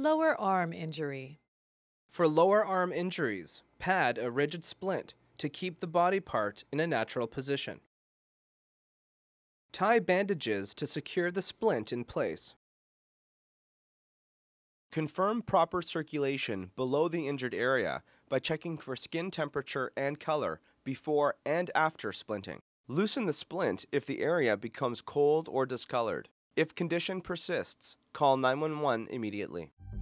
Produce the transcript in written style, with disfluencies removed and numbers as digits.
Lower arm injury. For lower arm injuries, pad a rigid splint to keep the body part in a natural position. Tie bandages to secure the splint in place. Confirm proper circulation below the injured area by checking for skin temperature and color before and after splinting. Loosen the splint if the area becomes cold or discolored. If condition persists, call 911 immediately.